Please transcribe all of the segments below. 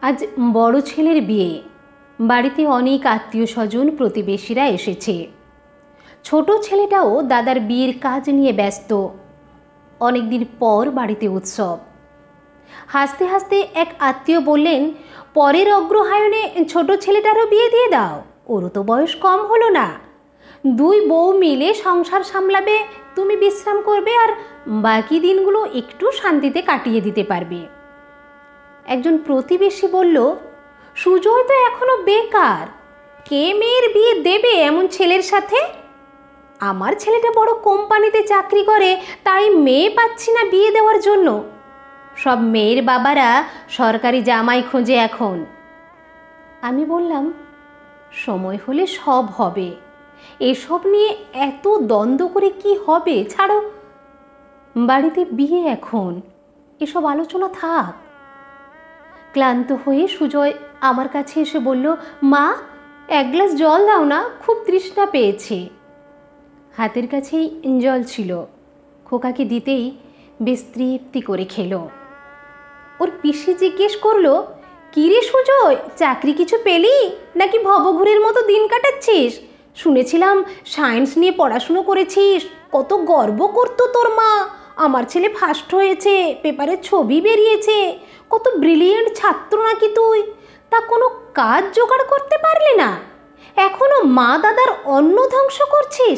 আজ বড় ছেলের বিয়ে। বাড়িতে অনেক আত্মীয় স্বজন প্রতিবেশীরা এসেছে। ছোট ছেলেটাও দাদার বিয়ের কাজ নিয়ে ব্যস্ত। অনেকদিন পর বাড়িতে উৎসব। হাসতে হাসতে এক আত্মীয় বললেন, পরের অগ্রহায়ণে ছোট ছেলেটারও বিয়ে দিয়ে দাও, ওরও তো বয়স কম হলো না। দুই বউ মিলে সংসার সামলাবে, তুমি বিশ্রাম করবে আর বাকি দিনগুলো একটু শান্তিতে কাটিয়ে দিতে পারবে। একজন প্রতিবেশী বলল, সুজয় তো এখনো বেকার, কে মেয়ের বিয়ে দেবে এমন ছেলের সাথে? আমার ছেলেটা বড় কোম্পানিতে চাকরি করে, তাই মেয়ে পাচ্ছি না বিয়ে দেওয়ার জন্য। সব মেয়ের বাবারা সরকারি জামাই খোঁজে এখন। আমি বললাম, সময় হলে সব হবে, এসব নিয়ে এত দ্বন্দ্ব করে কি হবে? ছাড়ো, বাড়িতে বিয়ে এখন, এসব আলোচনা থাক। ক্লান্ত হয়ে সুজয় আমার কাছে এসে বলল, মা, এক গ্লাস জল দাও না, খুব তৃষ্ণা পেয়েছে। হাতের কাছেই জল ছিল, খোকাকে দিতেই বেশ তৃপ্তি করে খেলো। ওর পিসি জিজ্ঞেস করলো, কিরে সুজয়, চাকরি কিছু পেলি নাকি ভবঘুরের মতো দিন কাটাচ্ছিস? শুনেছিলাম সায়েন্স নিয়ে পড়াশুনো করেছিস, কত গর্ব করতো তোর মা। আমার ছেলে ফার্স্ট হয়েছে, পেপারে ছবি বেরিয়েছে, কত ব্রিলিয়েন্ট ছাত্র নাকি তুই। তা কোনো কাজ জোগাড় করতে পারলি না? এখনো মা দাদার অন্ন ধ্বংস করছিস।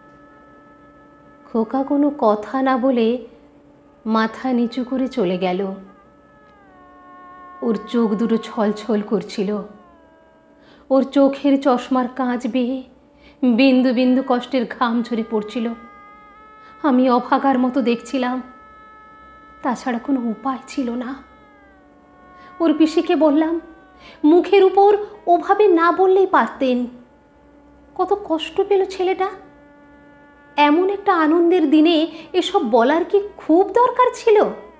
খোকা কোনো কথা না বলে মাথা নিচু করে চলে গেল। ওর চোখ দুটো ছলছল করছিল। ওর চোখের চশমার কাঁচ বেয়ে বিন্দু বিন্দু কষ্টের ঘাম ঝরে পড়ছিল। আমি অভাগার মতো দেখছিলাম, তাছাড়া কোনো উপায় ছিল না। ওর পিসিকে বললাম, মুখের উপর ওভাবে না বললেই পারতেন। কত কষ্ট পেল ছেলেটা। এমন একটা আনন্দের দিনে এসব বলার কি খুব দরকার ছিল?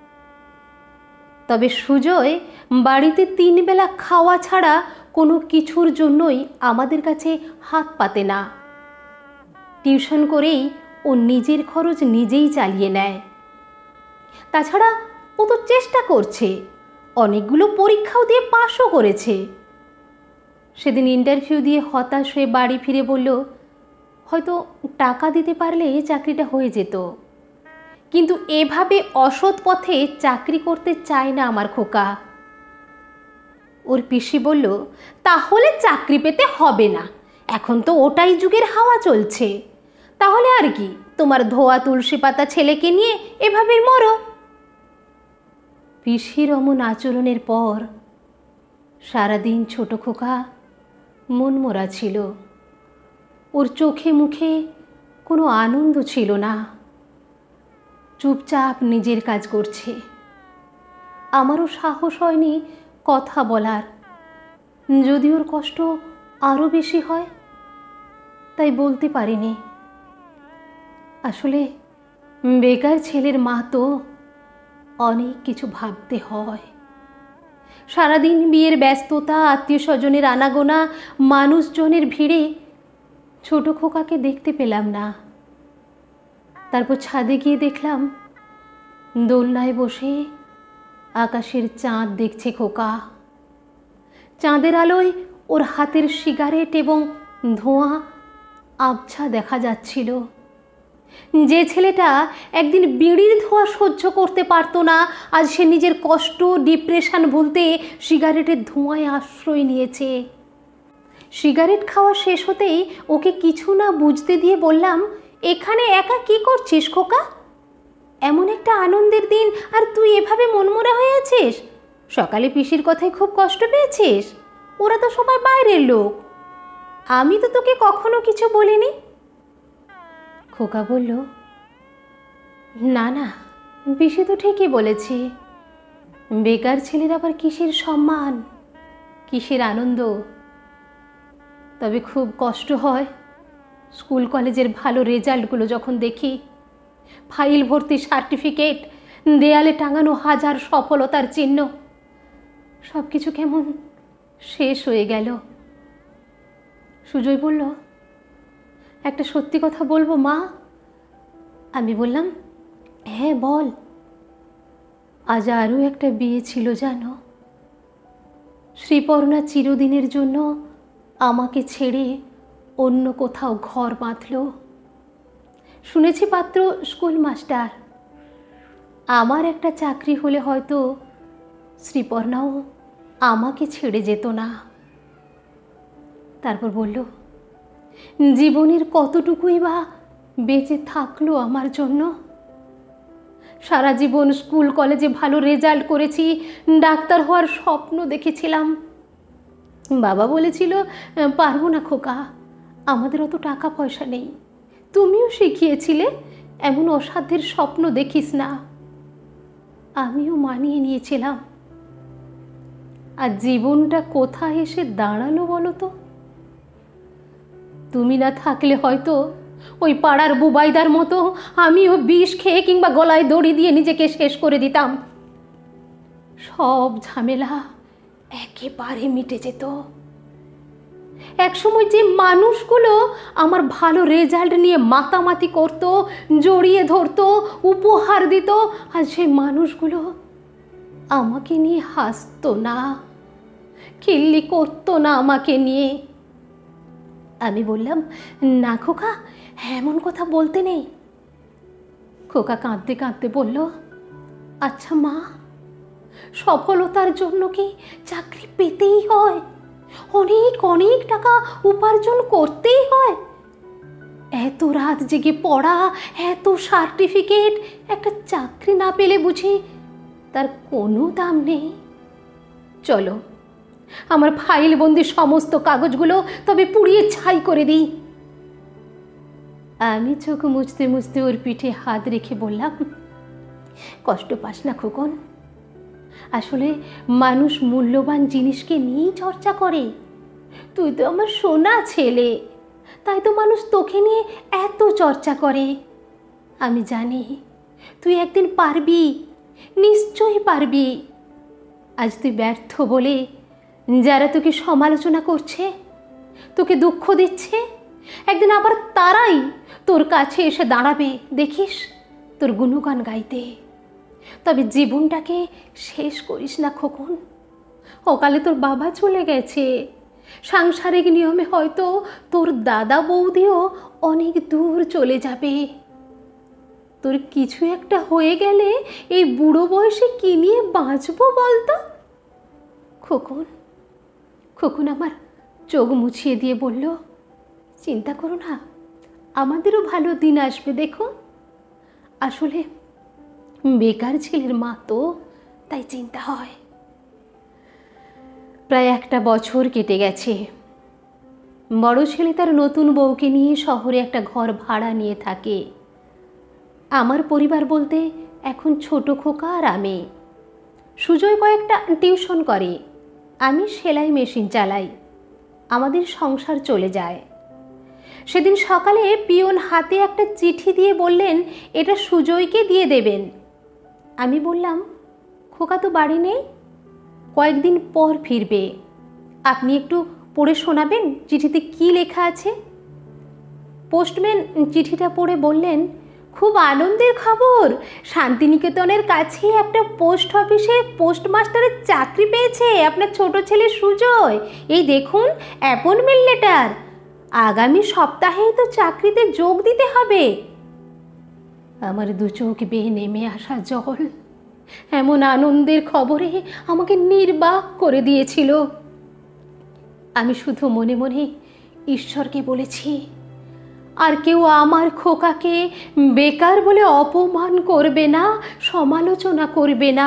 তবে সুজয় বাড়িতে 3 বেলা খাওয়া ছাড়া কোনো কিছুর জন্যই আমাদের কাছে হাত পাতে না। টিউশন করেই ও নিজের খরচ নিজেই চালিয়ে নেয়। তাছাড়া ও তো চেষ্টা করছে, অনেকগুলো পরীক্ষাও দিয়ে পাশও করেছে। সেদিন ইন্টারভিউ দিয়ে হতাশ হয়ে বাড়ি ফিরে বলল, হয়তো টাকা দিতে পারলে চাকরিটা হয়ে যেত, কিন্তু এভাবে অসৎ পথে চাকরি করতে চায় না আমার খোকা। ওর পিসি বলল, তাহলে চাকরি পেতে হবে না, এখন তো ওটাই যুগের হাওয়া চলছে। তাহলে আর কি, তোমার ধোয়া তুলসী পাতা ছেলেকে নিয়ে এভাবে মরো। পিসির অমন আচরণের পর সারাদিন ছোট খোকা মনমরা ছিল। ওর চোখে মুখে কোনো আনন্দ ছিল না। চুপচাপ নিজের কাজ করছে। আমারও সাহস হয়নি কথা বলার, যদি ওর কষ্ট আরও বেশি হয়, তাই বলতে পারিনি। আসলে বেকার ছেলের মা তো অনেক কিছু ভাবতে হয়। সারাদিন বিয়ের ব্যস্ততা, আত্মীয় স্বজনের আনাগোনা, মানুষজনের ভিড়ে ছোট খোকাকে দেখতে পেলাম না। তারপর ছাদে গিয়ে দেখলাম দোলনায় বসে আকাশের চাঁদ দেখছে খোকা। চাঁদের আলোয় ওর হাতের সিগারেট এবং ধোঁয়া আবছা দেখা যাচ্ছিল। যে ছেলেটা একদিন বিড়ির ধোঁয়া সহ্য করতে পারতো না, আজ সে নিজের কষ্ট, ডিপ্রেশন ভুলতে সিগারেটের ধোঁয়ায় আশ্রয় নিয়েছে। সিগারেট খাওয়া শেষ হতেই ওকে কিছু না বুঝতে দিয়ে বললাম, এখানে একা কি করছিস খোকা? এমন একটা আনন্দের দিন আর তুই এভাবে মনমরা হয়ে আছিস? সকালে পিসির কথায় খুব কষ্ট পেয়েছিস? ওরা তো সবাই বাইরের লোক, আমি তো তোকে কখনো কিছু বলিনি। খোকা বলল, না না, পিসি তো ঠিকই বলেছে। বেকার ছেলের আবার কিসের সম্মান, কিসের আনন্দ? তবে খুব কষ্ট হয় স্কুল কলেজের ভালো রেজাল্টগুলো যখন দেখি। ফাইল ভর্তি সার্টিফিকেট, দেয়ালে টাঙানো হাজার সফলতার চিহ্ন, সব কিছু কেমন শেষ হয়ে গেল। সুজয় বলল, একটা সত্যি কথা বলবো মা? আমি বললাম, হ্যাঁ বল। আজ আরও একটা বিয়ে ছিল জানো। শ্রীপর্ণা চিরদিনের জন্য আমাকে ছেড়ে অন্য কোথাও ঘর বাঁধল। শুনেছি পাত্র স্কুল মাস্টার। আমার একটা চাকরি হলে হয়তো শ্রীপর্ণাও আমাকে ছেড়ে যেত না। তারপর বলল, জীবনের কতটুকুই বা বেঁচে থাকলো আমার জন্য। সারা জীবন স্কুল কলেজে ভালো রেজাল্ট করেছি, ডাক্তার হওয়ার স্বপ্ন দেখেছিলাম। বাবা বলেছিল, পারবো না খোকা, আমাদের অত টাকা পয়সা নেই। তুমিও শিখিয়েছিলে এমন অসাধ্যের স্বপ্ন দেখিস না। আমিও মানিয়ে নিয়েছিলাম। আর জীবনটা কোথায় এসে দাঁড়ালো বলো তো? তুমি না থাকলে হয়তো ওই পাড়ার বুবাইদার মতো আমিও বিষ খেয়ে কিংবা গলায় দড়ি দিয়ে নিজেকে শেষ করে দিতাম। সব ঝামেলা একেবারে মিটে যেত। একসময় যে মানুষগুলো আমার ভালো রেজাল্ট নিয়ে মাতামাতি করতো, জড়িয়ে ধরতো, উপহার দিত, আর সেই মানুষগুলো আমাকে নিয়ে হাসতো না, খিল্লি করতো না আমাকে নিয়ে। আমি বললাম, না খোকা, এমন কথা বলতে নেই। খোকা কাঁদতে কাঁদতে বলল, আচ্ছা মা, সফলতার জন্য কি চাকরি পেতেই হয়? অনেক অনেক টাকা উপার্জন করতেই হয়? এত রাত জেগে পড়া, এত সার্টিফিকেট, একটা চাকরি না পেলে বুঝি তার কোনো দাম নেই? চলো, আমার ফাইল বন্দি সমস্ত কাগজগুলো তবে পুড়িয়ে ছাই করে দিই। আমি চোখ মুছতে মুছতে ওর পিঠে হাত রেখে বললাম, কষ্ট পাস না খোকন। আসলে মানুষ মূল্যবান জিনিসকে নিয়েই চর্চা করে। তুই তো আমার সোনা ছেলে, তাই তো মানুষ তোকে নিয়ে এত চর্চা করে। আমি জানি তুই একদিন পারবি, নিশ্চয়ই পারবি। আজ তুই ব্যর্থ বলে যারা তোকে সমালোচনা করছে, তোকে দুঃখ দিচ্ছে, একদিন আবার তারাই তোর কাছে এসে দাঁড়াবে, দেখিস, তোর গুণগান গাইতে। তবে জীবনটাকে শেষ করিস না খোকন। অকালে তোর বাবা চলে গেছে। সাংসারিক নিয়মে হয়তো তোর দাদা বৌদিও অনেক দূর চলে যাবে। তোর কিছু একটা হয়ে গেলে এই বুড়ো বয়সে কি নিয়ে বাঁচবো বলতো? খোকন, খোকন আমার চোখ মুছিয়ে দিয়ে বলল, চিন্তা করো না, আমাদেরও ভালো দিন আসবে দেখো। আসলে বেকার ছেলের মা তো, তাই চিন্তা হয়। প্রায় একটা বছর কেটে গেছে। বড় ছেলে তার নতুন বউকে নিয়ে শহরে একটা ঘর ভাড়া নিয়ে থাকে। আমার পরিবার বলতে এখন ছোট খোকা আর আমি। সুজয় কয়েকটা টিউশন করে, আমি সেলাই মেশিন চালাই। আমাদের সংসার চলে যায়। সেদিন সকালে পিয়ন হাতে একটা চিঠি দিয়ে বললেন, এটা সুজয়কে দিয়ে দেবেন। আমি বললাম, খোকা তো বাড়ি নেই, কয়েকদিন পর ফিরবে, আপনি একটু পড়ে শোনাবেন চিঠিতে কি লেখা আছে। পোস্টম্যান চিঠিটা পড়ে বললেন, খুব আনন্দের খবর, শান্তিনিকেতনের কাছে একটা পোস্ট অফিসে পোস্টমাস্টারের চাকরি পেয়েছে আপনার ছোট ছেলে সুজয়। এই দেখুন অ্যাপয়েন্টমেন্ট লেটার, আগামী সপ্তাহেই তো চাকরিতে যোগ দিতে হবে। আমার দু চোখ বেয়ে নেমে আসা জল এমন আনন্দের খবরে আমাকে নির্বাক করে দিয়েছিল। আমি শুধু মনে মনে ঈশ্বরকে বলেছি, আর কেউ আমার খোকাকে বেকার বলে অপমান করবে না, সমালোচনা করবে না।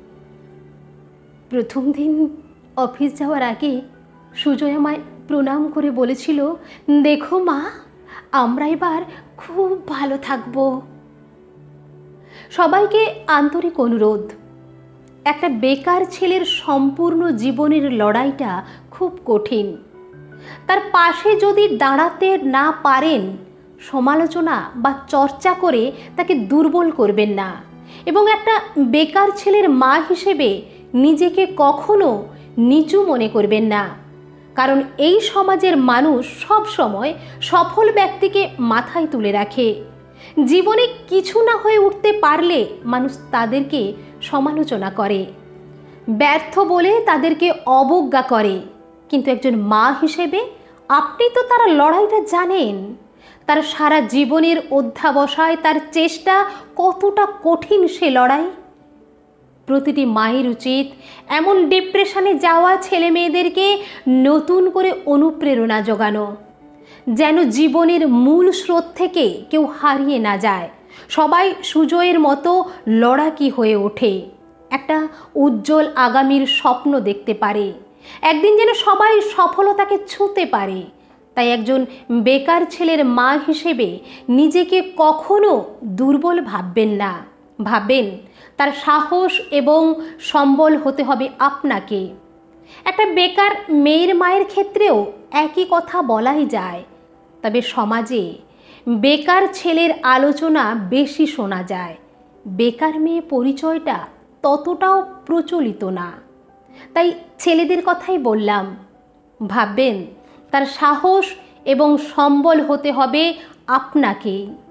প্রথম দিন অফিস যাওয়ার আগে সুজয় আমায় প্রণাম করে বলেছিল, দেখো মা, আমরা এবার খুব ভালো থাকব। সবাইকে আন্তরিক অনুরোধ, একটা বেকার ছেলের সম্পূর্ণ জীবনের লড়াইটা খুব কঠিন। তার পাশে যদি দাঁড়াতে না পারেন, সমালোচনা বা চর্চা করে তাকে দুর্বল করবেন না। এবং একটা বেকার ছেলের মা হিসেবে নিজেকে কখনো নিচু মনে করবেন না। কারণ এই সমাজের মানুষ সব সময় সফল ব্যক্তিকে মাথায় তুলে রাখে। জীবনে কিছু না হয়ে উঠতে পারলে মানুষ তাদেরকে সমালোচনা করে। ব্যর্থ বলে তাদেরকে অবজ্ঞা করে, কিন্তু একজন মা হিসেবে আপনি তো তার লড়াইটা জানেন। তার সারা জীবনের অধ্যাবসায়, তার চেষ্টা কতটা কঠিন সে লড়াই। প্রতিটি মায়ের উচিত এমন ডিপ্রেশনে যাওয়া ছেলে মেয়েদেরকে নতুন করে অনুপ্রেরণা জোগানো, যেন জীবনের মূল স্রোত থেকে কেউ হারিয়ে না যায়, সবাই সুজয়ের মতো লড়াকি হয়ে ওঠে, একটা উজ্জ্বল আগামীর স্বপ্ন দেখতে পারে, একদিন যেন সবাই সফলতাকে ছুঁতে পারে। তাই একজন বেকার ছেলের মা হিসেবে নিজেকে কখনো দুর্বল ভাববেন না। ভাববেন তার সাহস এবং সম্বল হতে হবে আপনাকে। একটা বেকার মেয়ের মায়ের ক্ষেত্রেও একই কথা বলাই যায়, তবে সমাজে বেকার ছেলের আলোচনা বেশি শোনা যায়, বেকার মেয়ে পরিচয়টা ততটাও প্রচলিত না। তাই ছেলেদের কথাই বললাম, ভাববেন তার সাহস এবং সম্বল হতে হবে আপনাকেই।